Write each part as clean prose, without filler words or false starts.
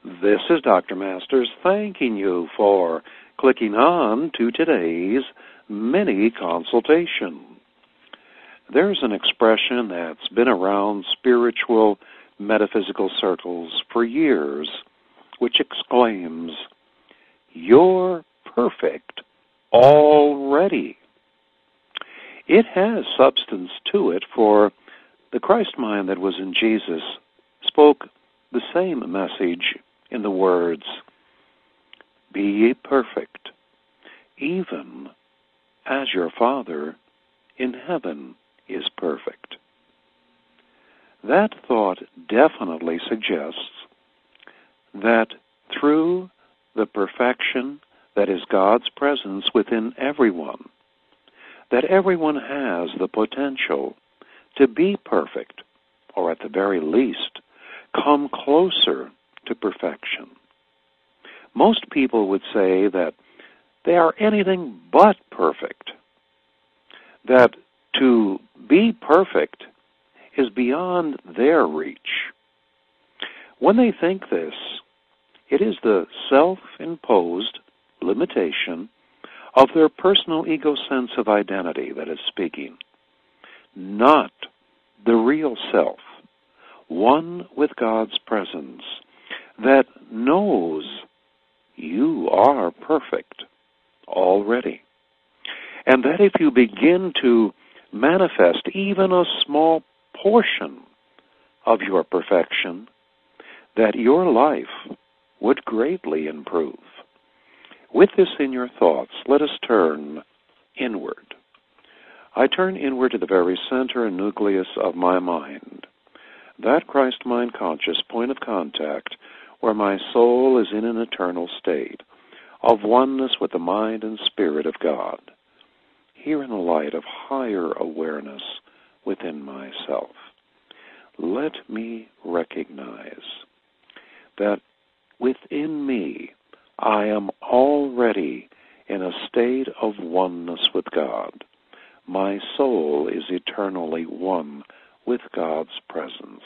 This is Dr. Masters thanking you for clicking on to today's mini consultation. There's an expression that's been around spiritual metaphysical circles for years, which exclaims, "You're perfect already." It has substance to it, for the Christ mind that was in Jesus spoke the same message in the words, "Be ye perfect, even as your Father in heaven is perfect." That thought definitely suggests that through the perfection that is God's presence within everyone, that everyone has the potential to be perfect, or at the very least, come closer to perfection. Most people would say that they are anything but perfect, that to be perfect is beyond their reach. When they think this, it is the self-imposed limitation of their personal ego sense of identity that is speaking, not the real self, one with God's presence, that knows you are perfect already. And that if you begin to manifest even a small portion of your perfection, that your life would greatly improve. With this in your thoughts, let us turn inward. I turn inward to the very center and nucleus of my mind, that Christ mind conscious point of contact where my soul is in an eternal state of oneness with the mind and spirit of God, here in the light of higher awareness within myself. Let me recognize that within me I am already in a state of oneness with God. My soul is eternally one with God's presence.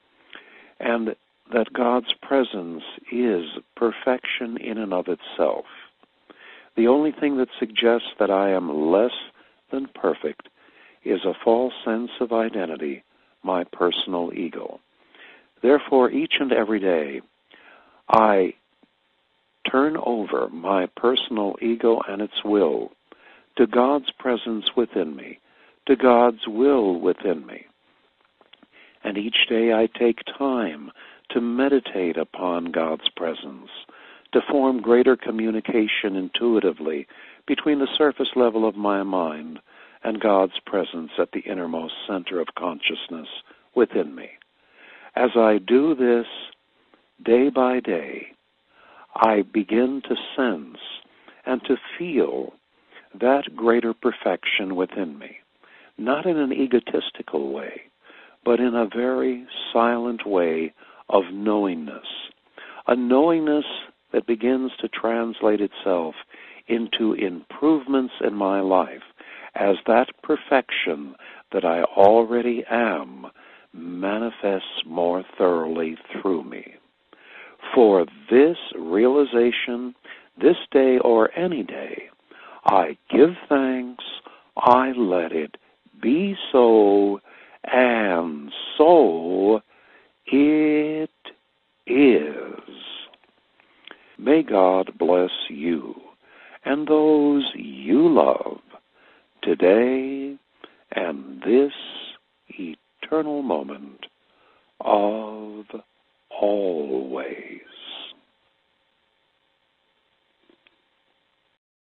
And that God's presence is perfection in and of itself. The only thing that suggests that I am less than perfect is a false sense of identity, my personal ego. Therefore, each and every day, I turn over my personal ego and its will to God's presence within me, to God's will within me. And each day I take time to meditate upon God's presence, to form greater communication intuitively between the surface level of my mind and God's presence at the innermost center of consciousness within me. As I do this day by day, I begin to sense and to feel that greater perfection within me, not in an egotistical way, but in a very silent way of knowingness, a knowingness that begins to translate itself into improvements in my life as that perfection that I already am manifests more thoroughly through me. For this realization, this day or any day, I give thanks, I let it be so, and so it is. May God bless you and those you love today and this eternal moment of always.